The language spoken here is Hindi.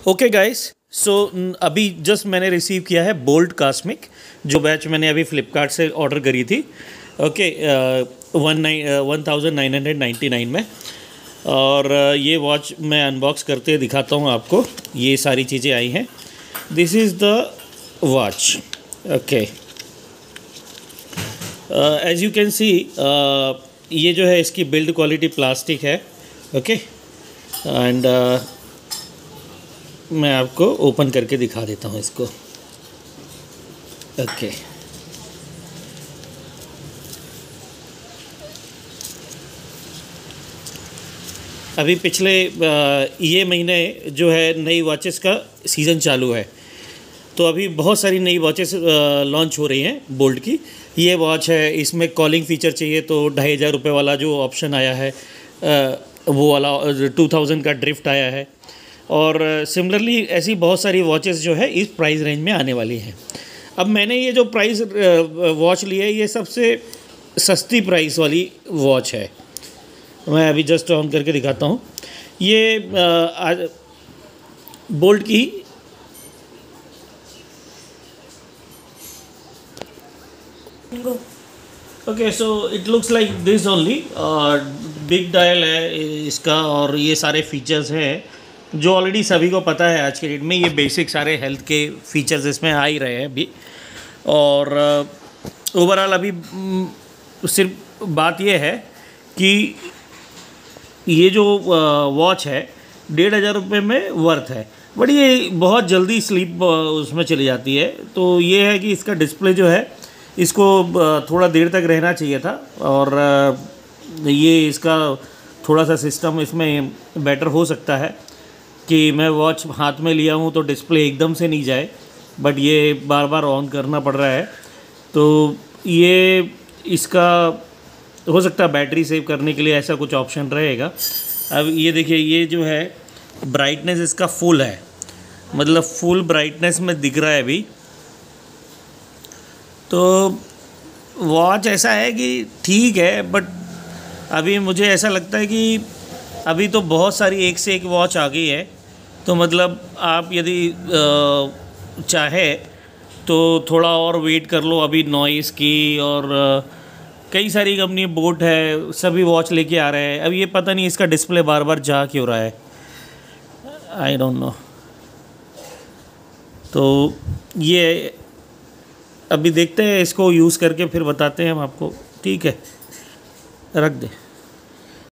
ओके गाइस, सो अभी जस्ट मैंने रिसीव किया है बोल्ट कॉस्मिक, जो बैच मैंने अभी फ़्लिपकार्ट से ऑर्डर करी थी। ओके, 1999 में। और ये वॉच मैं अनबॉक्स करते दिखाता हूँ आपको। ये सारी चीज़ें आई हैं। This is the watch. Okay, as you can see, ये जो है इसकी बिल्ड क्वालिटी प्लास्टिक है। ओके, एंड मैं आपको ओपन करके दिखा देता हूँ इसको। ओके, अभी पिछले ये महीने जो है नई वॉचेस का सीज़न चालू है, तो अभी बहुत सारी नई वॉचेस लॉन्च हो रही हैं बोल्ट की। ये वॉच है, इसमें कॉलिंग फ़ीचर चाहिए तो 2500 रुपये वाला जो ऑप्शन आया है, वो वाला 2000 का ड्रिफ्ट आया है। और सिमिलरली ऐसी बहुत सारी वॉचेस जो है इस प्राइस रेंज में आने वाली हैं। अब मैंने ये जो प्राइस वॉच ली है, ये सबसे सस्ती प्राइस वाली वॉच है। मैं अभी जस्ट ऑन करके दिखाता हूँ। ये बोल्ट की okay, so it looks like this only. Big dial है इसका, और ये सारे फीचर्स हैं जो ऑलरेडी सभी को पता है आज के डेट में। ये बेसिक सारे हेल्थ के फीचर्स इसमें आ ही रहे हैं अभी। और ओवरऑल अभी सिर्फ बात ये है कि ये जो वॉच है 1500 रुपये में वर्थ है, बट ये बहुत जल्दी स्लीप उसमें चली जाती है। तो ये है कि इसका डिस्प्ले जो है, इसको थोड़ा देर तक रहना चाहिए था। और ये इसका थोड़ा सा सिस्टम इसमें बेटर हो सकता है कि मैं वॉच हाथ में लिया हूँ तो डिस्प्ले एकदम से नहीं जाए, बट ये बार बार ऑन करना पड़ रहा है। तो ये इसका हो सकता है बैटरी सेव करने के लिए ऐसा कुछ ऑप्शन रहेगा। अब ये देखिए, ये जो है ब्राइटनेस इसका फुल है, मतलब फुल ब्राइटनेस में दिख रहा है अभी। तो वॉच ऐसा है कि ठीक है, बट अभी मुझे ऐसा लगता है कि अभी तो बहुत सारी एक से एक वॉच आ गई है। तो मतलब आप यदि चाहे तो थोड़ा और वेट कर लो। अभी नॉइस की और कई सारी कंपनी, बोट है, सभी वॉच लेके आ रहे हैं। अब ये पता नहीं इसका डिस्प्ले बार बार जा क्यों रहा है, आई डोंट नो। तो ये अभी देखते हैं, इसको यूज़ करके फिर बताते हैं हम आपको। ठीक है, रख दे।